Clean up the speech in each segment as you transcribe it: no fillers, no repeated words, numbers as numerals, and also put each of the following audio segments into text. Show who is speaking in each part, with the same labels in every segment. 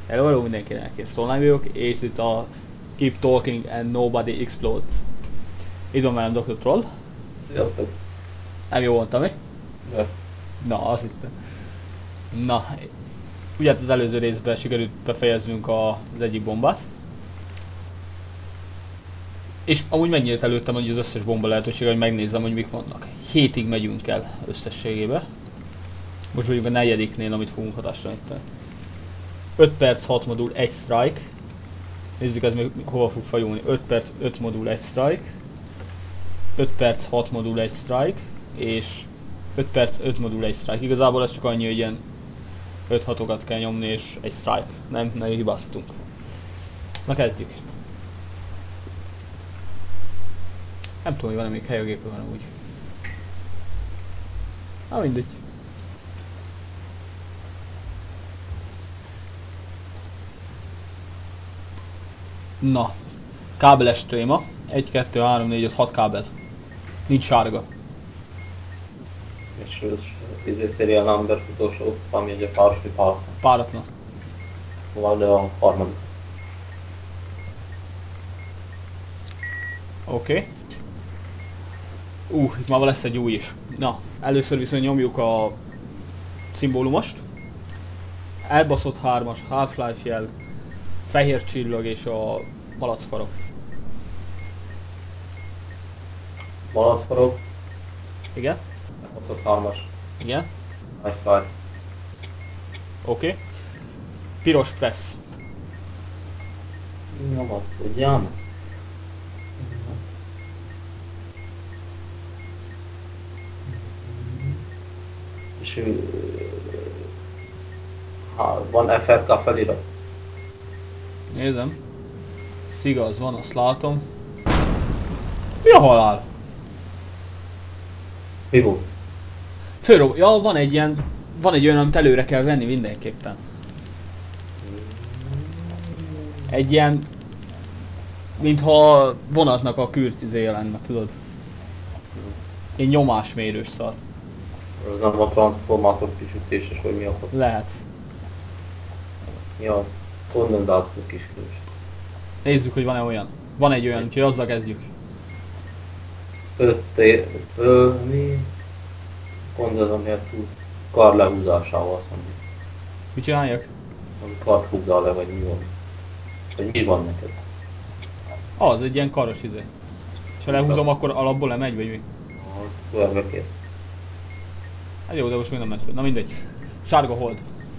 Speaker 1: Hello mindenkinek, én Szolnán vagyok, és itt a Keep Talking and Nobody Explodes. Itt van velem Dr. Troll.
Speaker 2: Sziasztok!
Speaker 1: Nem jó mondtam, mi?
Speaker 2: Ja.
Speaker 1: Na, azt hittem. Na, ugye az előző részben sikerült befejeznünk az egyik bombát. És amúgy megnyílt előttem hogy az összes bomba lehetőség, hogy megnézzem, hogy mik vannak. 7-ig megyünk el összességébe. Most vagyunk a negyediknél, amit fogunk hatásra. 5 perc, 6 modul, 1 strike. Nézzük ez még hova fog fajulni. 5 perc, 5 modul, 1 strike. 5 perc, 6 modul, 1 strike. És 5 perc, 5 modul, 1 strike. Igazából ez csak annyi, hogy ilyen 5-6-okat kell nyomni és 1 strike. Nem, nagyon hibáztunk. Na kezdjük. Nem tudom, hogy van-e még hely a gépen, hanem úgy. Na mindegy. Na, kábeles tréma. 1, 2, 3, 4, 5, 6 kábel. Nincs sárga.
Speaker 2: És serial number utolsó számjegye páros vagy páratlan?
Speaker 1: Páratlan.
Speaker 2: Van a harmadik.
Speaker 1: Oké. Itt már lesz egy új is. Na, először viszont nyomjuk a szimbólumost. Elbaszott 3-as, Half-Life jel, fehér csillag és a malacfarok.
Speaker 2: Malacfarok,
Speaker 1: Igen?
Speaker 2: baszott 3-as,
Speaker 1: Igen?
Speaker 2: nagy fáj.
Speaker 1: Oké. Piros pressz.
Speaker 2: Nyomasz, ugyan? És van FRK felirat.
Speaker 1: Nézem. Szigaz van, azt látom. Mi a halál?
Speaker 2: Mi volt?
Speaker 1: Ja, van egy olyan, amit előre kell venni mindenképpen. Egy ilyen, mintha vonatnak a kürtizéje lenne, tudod? Egy nyomásmérős szar.
Speaker 2: Ez nem a transformátor kisütéses, vagy mi a fasz?
Speaker 1: Lehet.
Speaker 2: Mi az? Kondenzátor kiskülés.
Speaker 1: Nézzük, hogy van-e olyan. Van egy olyan, úgyhogy azzal kezdjük.
Speaker 2: Mi? Kondenzátor túl kar lehúzásával azt mondjuk.
Speaker 1: Mit csináljak?
Speaker 2: Hogy kart húzzál le, vagy mi van? Vagy mi van neked?
Speaker 1: Az, egy ilyen karos izé. És ha lehúzom, akkor alapból lemegy, vagy mi?
Speaker 2: Törve kész.
Speaker 1: Hát jó, de most még nem ment fel. Na mindegy. Sárga hold.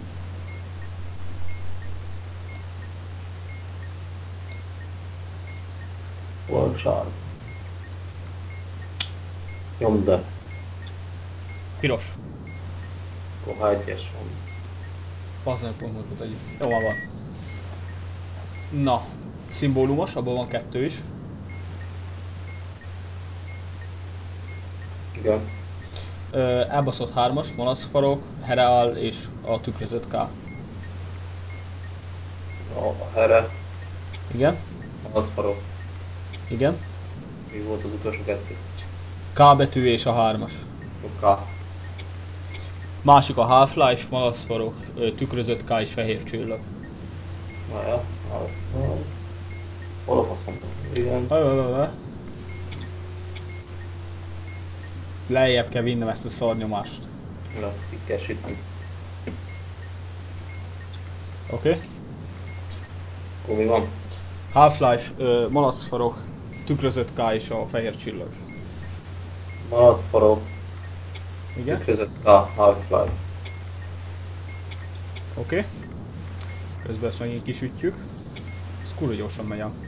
Speaker 2: Hol sárga? Nyomd be.
Speaker 1: Piros.
Speaker 2: Akkor H1-es van.
Speaker 1: Bazdmeg pont most volt egy. Jó, már van. Na. Szimbólumos, abban van 2 is.
Speaker 2: Igen.
Speaker 1: Elbaszott 3-as, malacfarok, Hereal és a tükrözött K.
Speaker 2: A here,
Speaker 1: Igen?
Speaker 2: az farok.
Speaker 1: Igen?
Speaker 2: Mi volt az utolsó kettő?
Speaker 1: K betű és a 3-as.
Speaker 2: K.
Speaker 1: Másik a Half-Life, malacfarok, tükrözött K és fehér csillag.
Speaker 2: Várjál. Hol a faszom? Igen.
Speaker 1: Lejjebb kell vinnem ezt a szarnyomást.
Speaker 2: Na, így kell sütni.
Speaker 1: Oké?
Speaker 2: Akkor mi van?
Speaker 1: Half-Life, malacfarok, tükrözött K és a fehér csillag.
Speaker 2: Malacfarok,
Speaker 1: Igen?
Speaker 2: tükrözött a Half-Life.
Speaker 1: Oké. Közben ezt megint kisütjük. Ez kurva gyorsan megy ám.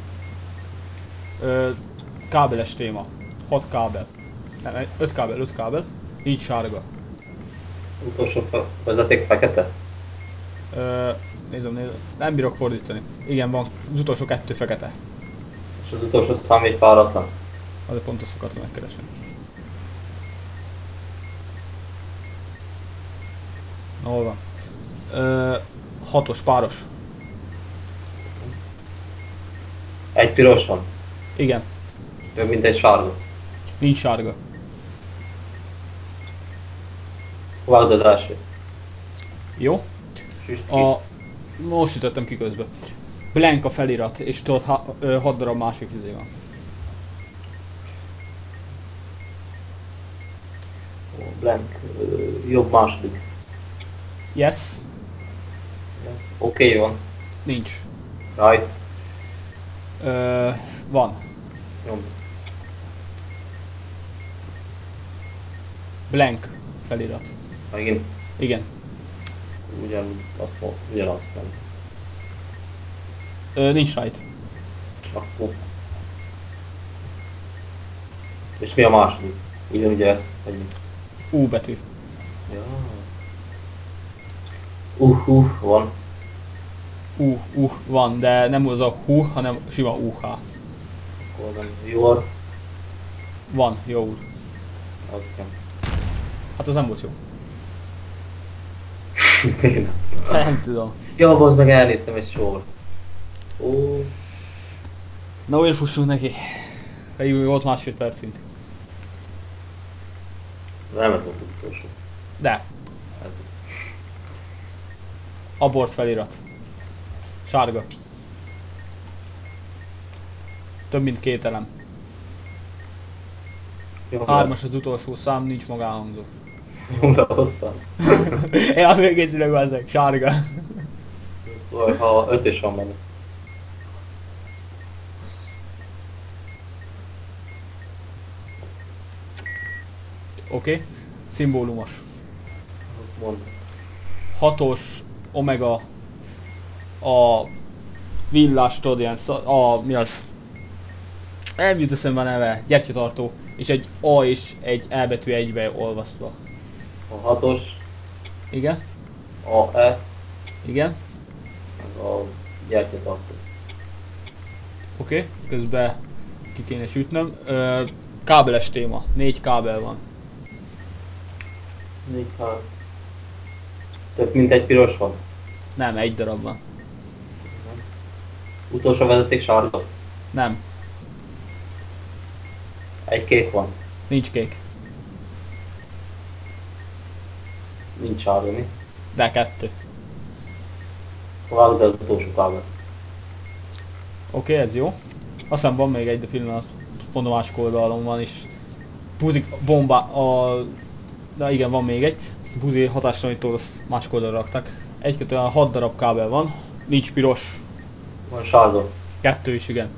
Speaker 1: Kábeles téma. 6 kábel. Nem, 5 kábel. Így sárga.
Speaker 2: Utolsó vezeték fekete?
Speaker 1: Nézem. Nem bírok fordítani. Igen, van. Az utolsó 2 fekete.
Speaker 2: És az utolsó szám egy páratlan?
Speaker 1: Azért pont azt akartam megkeresni. Na, hol van? 6-os, páros.
Speaker 2: Egy piros van?
Speaker 1: Igen.
Speaker 2: Több mint egy sárga.
Speaker 1: Nincs sárga.
Speaker 2: Vágd az első.
Speaker 1: Jó?
Speaker 2: Süst ki.
Speaker 1: A Most ütöttem ki közben. Blank a felirat, és tudod 6 darab másik izé van.
Speaker 2: Blank. Jobb második.
Speaker 1: Yes?
Speaker 2: Yes. Oké, van.
Speaker 1: Nincs.
Speaker 2: Right.
Speaker 1: Van.
Speaker 2: Jobb.
Speaker 1: Blank felirat.
Speaker 2: Megint
Speaker 1: Igen.
Speaker 2: ugyanazt nem.
Speaker 1: Nincs right.
Speaker 2: Akkor. És mi a második? Ugyanúgy ez. Egyik.
Speaker 1: U betű.
Speaker 2: Ja. Van.
Speaker 1: Van, de nem az a hu, hanem sima UH.
Speaker 2: Akkor nem. Your.
Speaker 1: Van, jó úr.
Speaker 2: Az nem.
Speaker 1: Hát az nem volt jó. Nem tudom.
Speaker 2: Ja, az meg elnéztem egy sor. Ó.
Speaker 1: Na újra fussunk neki. Pedig még volt másfél percünk.
Speaker 2: Nem ez volt az utolsó.
Speaker 1: De.
Speaker 2: Ez.
Speaker 1: Abort felirat. Sárga. Több mint 2 elem.
Speaker 2: Jó,
Speaker 1: 3-as az utolsó szám, nincs magánhangzó.
Speaker 2: Jó, de hosszan.
Speaker 1: Én azt még készülök hozzák, sárga.
Speaker 2: Vagy ha 5 is van benne.
Speaker 1: Oké. Szimbólumos.
Speaker 2: Mondd.
Speaker 1: 6-os omega a villás, tudod ilyen, mi az? Nem jut eszembe a neve, gyertyatartó, és egy A és egy E betű egybe olvasztva.
Speaker 2: A 6-os,
Speaker 1: Igen?
Speaker 2: a E,
Speaker 1: Igen?
Speaker 2: meg a gyertyatartó.
Speaker 1: Oké, közben ki kéne sütnöm. Kábeles téma, 4 kábel van.
Speaker 2: 4 kár. Több mint egy piros van.
Speaker 1: Nem, 1 darab van.
Speaker 2: Utolsó vezeték sárga.
Speaker 1: Nem,
Speaker 2: Egy kék van.
Speaker 1: nincs kék.
Speaker 2: Nincs sárga, mi?
Speaker 1: De 2.
Speaker 2: Vágd el az utolsó kábel.
Speaker 1: Oké, ez jó. Aztán van még egy, de pillanat. Pont a másik oldalon van is. Buzik bomba de igen, van még egy. Buzi hatástalanítól azt másik oldalra raktak. 6 darab kábel van. Nincs piros.
Speaker 2: Van sárga.
Speaker 1: 2 is, igen.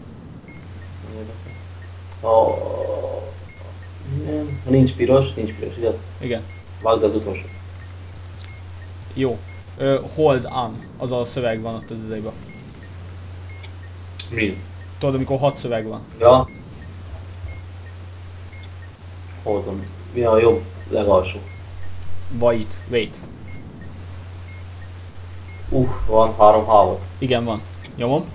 Speaker 2: A... Nem. Nincs piros, ugye?
Speaker 1: Igen.
Speaker 2: Vágd az utolsó.
Speaker 1: Jó. Hold on. Az a szöveg van ott az izébe.
Speaker 2: Mi?
Speaker 1: Tudod, amikor 6 szöveg van.
Speaker 2: Ja. Holdon. Mi a jobb legalsó?
Speaker 1: Wait.
Speaker 2: Van 3 háló.
Speaker 1: Igen, van. Nyomom.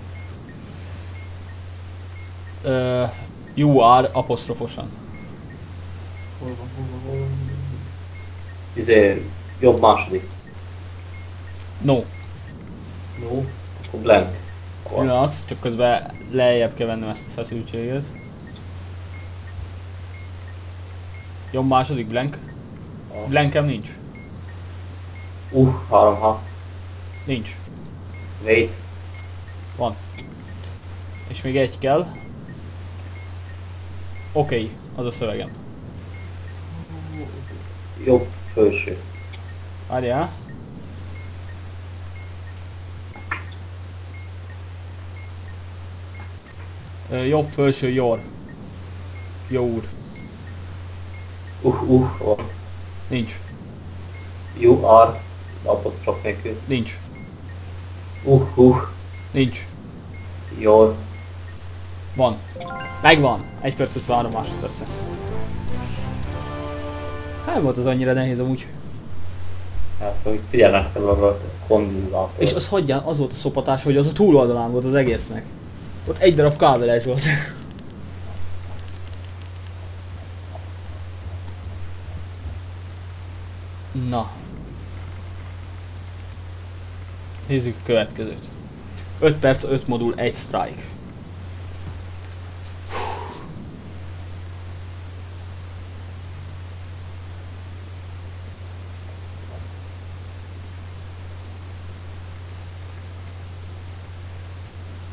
Speaker 1: You are apostrofosan.
Speaker 2: Jobb második.
Speaker 1: No.
Speaker 2: No. Akkor blank.
Speaker 1: Pillanat, csak közben lejjebb kell vennem ezt a feszültséget. Jobb második blank. Blankem nincs.
Speaker 2: 3 H.
Speaker 1: Nincs.
Speaker 2: Wait.
Speaker 1: Van. És még egy kell. Oké, az a szövegem.
Speaker 2: Jobb felső.
Speaker 1: Várjál. Jobb felső your. Jó úr.
Speaker 2: Van.
Speaker 1: Nincs.
Speaker 2: You are. Apostrof nélkül.
Speaker 1: Nincs. Nincs.
Speaker 2: Your.
Speaker 1: Van. Megvan. 1 perc 53 másodperc. Nem volt az annyira nehéz amúgy.
Speaker 2: Hát, hogy figyelnek kell arra a kondenzátor.
Speaker 1: És az hagyján, az volt a szopatás, hogy az a túloldalán volt az egésznek. Ott egy darab kábeles volt. Na. Nézzük a következőt. 5 perc, 5 modul, 1 strike.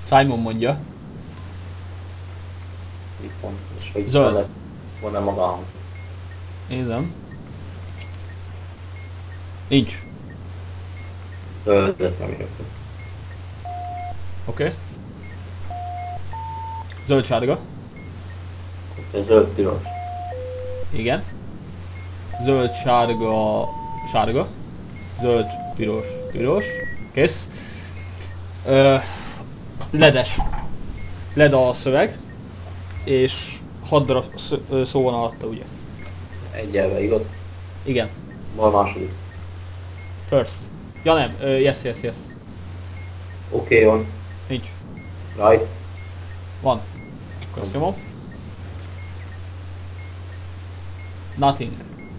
Speaker 1: Simon mondja.
Speaker 2: Itt van. És hogy
Speaker 1: Zöld.
Speaker 2: van-e maga a hang?
Speaker 1: Nézem. Nincs.
Speaker 2: Zöldet nem jövök.
Speaker 1: Oké. Zöld-sárga.
Speaker 2: Zöld-piros.
Speaker 1: Igen. Zöld-sárga. Sárga. Zöld-piros. Piros. Kész. Ledes. Led a szöveg. És 6 darab szó van alatta, ugye?
Speaker 2: Egy elve, igaz?
Speaker 1: Igen.
Speaker 2: Van a második.
Speaker 1: First. Ja nem, yes.
Speaker 2: Oké, van.
Speaker 1: Nincs.
Speaker 2: Right.
Speaker 1: Van. Akkor azt nyomom. Nothing.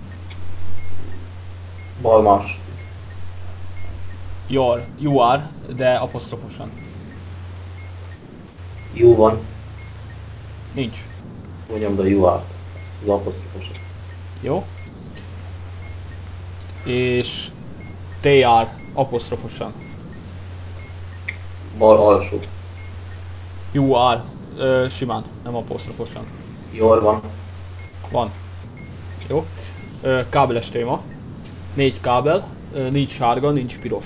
Speaker 2: Bal más.
Speaker 1: You are, de apostrofosan.
Speaker 2: You van.
Speaker 1: Nincs.
Speaker 2: Mondjam, de you are. Ez az apostrofos.
Speaker 1: Jó. És they are apostrofosan.
Speaker 2: Bal alsó.
Speaker 1: You are simán, nem apostrofosan.
Speaker 2: Jól van.
Speaker 1: Van. Jó. Kábeles téma. 4 kábel, nincs sárga, nincs piros.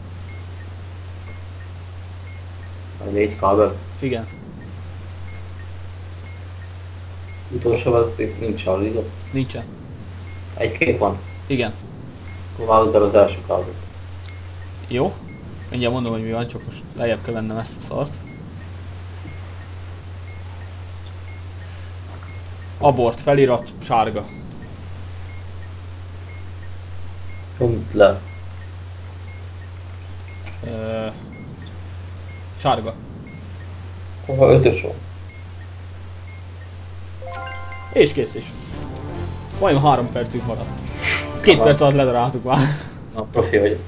Speaker 2: A 4 kábel.
Speaker 1: Igen.
Speaker 2: Utolsó vezeték nincs arra, igaz?
Speaker 1: Nincsen.
Speaker 2: Egy kép van.
Speaker 1: Igen.
Speaker 2: Akkor válaszd el az első kábelt.
Speaker 1: Jó. Mindjárt mondom, hogy mi van, csak most lejjebb kell vennem ezt a szart. Abort, felirat, sárga.
Speaker 2: Nyomd le.
Speaker 1: Sárga.
Speaker 2: Hova 5-ös van?
Speaker 1: És kész is. Majdnem 3 percünk maradt. 2 perc alatt ledaráltuk már.
Speaker 2: Na, profi vagy.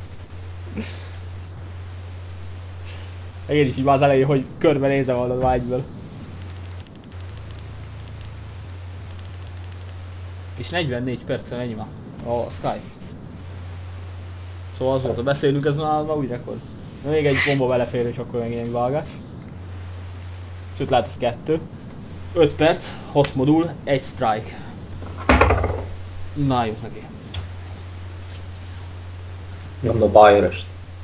Speaker 1: Én is így már az elején, hogy körbenézem a vágyből. És 44 percen ennyi már a Sky. Szóval azóta beszélünk, ez már új rekord. Na, még egy bomba belefér és akkor meg ilyen vágás. Sőt lehet, hogy 2. 5 perc, 6 modul, 1 strike. Na, jut neki.
Speaker 2: Nyomd a Bayer-est.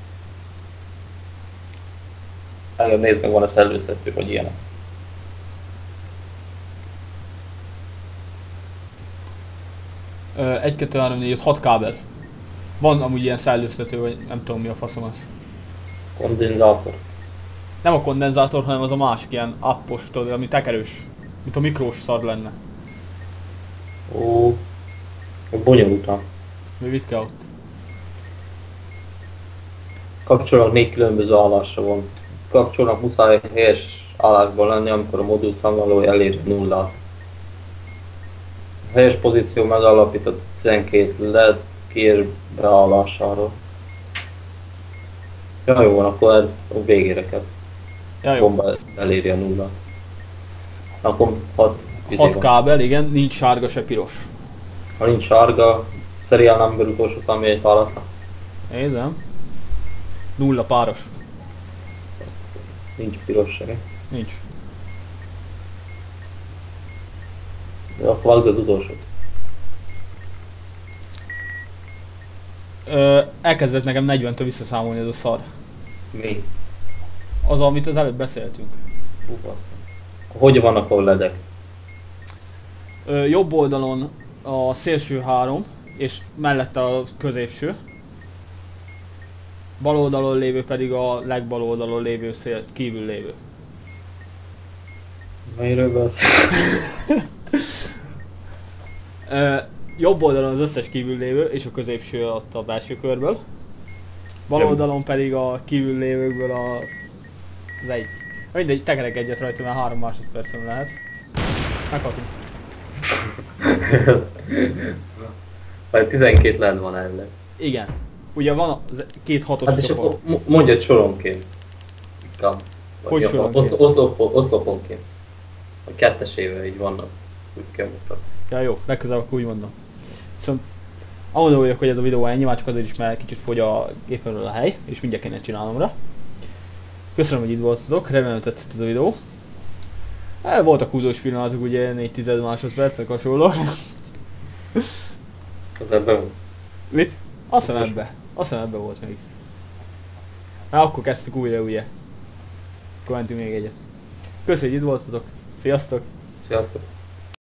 Speaker 2: Engem nézd meg, van a szellőztető, hogy ilyenek.
Speaker 1: Ö, 1, 2, 3, 4, 5, 6 kábel. Van amúgy ilyen szellőztető, vagy nem tudom mi a faszom az.
Speaker 2: Kondenzátor.
Speaker 1: Nem a kondenzátor, hanem az a másik ilyen appos, tudod, ami tekerős. Mint a mikrós szar lenne.
Speaker 2: Ó, bonyolultan.
Speaker 1: Mi mit kell ott?
Speaker 2: Kapcsolónak 4 különböző állásra van. Kapcsolónak muszáj helyes állásban lenni, amikor a modul számláló eléri nullát. A helyes pozíció megállapít a 12 LED kiér beállásáról. Ja, jó van, akkor ez a végére kell.
Speaker 1: Ja, jó.
Speaker 2: Bomba eléri a nullát. Akkor 6
Speaker 1: 6 kábel, igen, nincs sárga se piros.
Speaker 2: Ha nincs sárga, serial number utolsó számjait választnak.
Speaker 1: Nézem. 0 páros.
Speaker 2: Nincs piros semmi.
Speaker 1: Nincs.
Speaker 2: De akkor vágd az utolsó.
Speaker 1: Elkezdett nekem 40-től visszaszámolni ez a szar.
Speaker 2: Mi?
Speaker 1: Az, amit az előbb beszéltünk.
Speaker 2: Hogy vannak a ledek?
Speaker 1: Jobb oldalon a szélső 3, és mellette a középső. Bal oldalon lévő pedig a legbal oldalon lévő kívül lévő.
Speaker 2: Miről beszél?
Speaker 1: Jobb oldalon az összes kívül lévő, és a középső ott a belső körből. Bal oldalon pedig a kívül lévőkből az egy. Mindegy, tekerek egyet rajta, mert 3 másodpercen lehet. Meghaltunk.
Speaker 2: Vagy 12 led van elvileg.
Speaker 1: Igen. Ugye van a 2 hatos
Speaker 2: Hát és akkor mondj egy soronként.
Speaker 1: Hogy soronként?
Speaker 2: Oszloponként. A kettesével így vannak. Úgy kell mutatni.
Speaker 1: Ja jó, legközelebb akkor úgy mondom. Viszont ahol vagyok, hogy ez a videó ennyi, már csak azért is, mert kicsit fogy a gépemről a hely, és mindjárt kéne csinálnom rá. Köszönöm, hogy itt voltatok, remélem tetszett ez a videó. Voltak húzós pillanatok, ugye 4 másodpercek hasonló.
Speaker 2: Az ebben.
Speaker 1: Mit? Azt hiszem ebbe volt még. Akkor kezdtük újra, ugye. Akkor mentünk még egyet. Köszönjük, hogy itt voltatok. Sziasztok!
Speaker 2: Sziasztok!